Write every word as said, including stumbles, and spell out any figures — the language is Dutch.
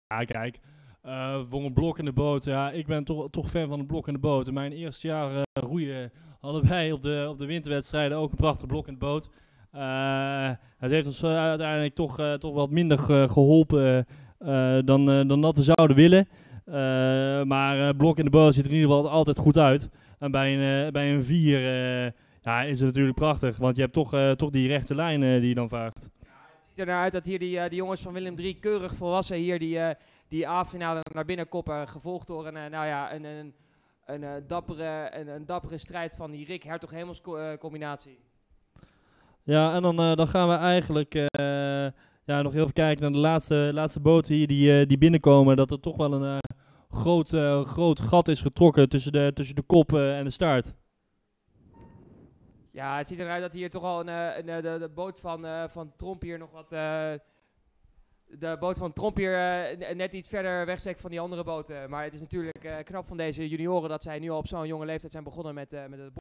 Ja, kijk, uh, voor een blok in de boot, ja, ik ben toch, toch fan van een blok in de boot. In mijn eerste jaar uh, roeien hadden wij op de, op de winterwedstrijden ook een prachtig blok in de boot. Uh, het heeft ons uh, uiteindelijk toch, uh, toch wat minder uh, geholpen uh, dan, uh, dan dat we zouden willen. Uh, maar uh, blok in de boot ziet er in ieder geval altijd goed uit. En bij een, uh, bij een vier uh, ja, is het natuurlijk prachtig, want je hebt toch, uh, toch die rechte lijn uh, die je dan vaart. Het ziet er naar uit dat hier die, uh, die jongens van Willem drie keurig volwassen hier die, uh, die A-finale naar binnen koppen. Gevolgd door een, uh, nou ja, een, een, een, uh, dappere, een, een dappere strijd van die Rick Hertog-Hemels co uh, combinatie. Ja, en dan, uh, dan gaan we eigenlijk uh, ja, nog even kijken naar de laatste, laatste boten hier die, uh, die binnenkomen. Dat er toch wel een uh, groot, uh, groot gat is getrokken tussen de, tussen de kop uh, en de staart. Ja, het ziet eruit dat hier toch al een, een, een, de, de boot van, uh, van Tromp hier nog wat... Uh, de boot van Tromp hier uh, net iets verder wegzekt van die andere boten. Maar het is natuurlijk uh, knap van deze junioren dat zij nu al op zo'n jonge leeftijd zijn begonnen met, uh, met het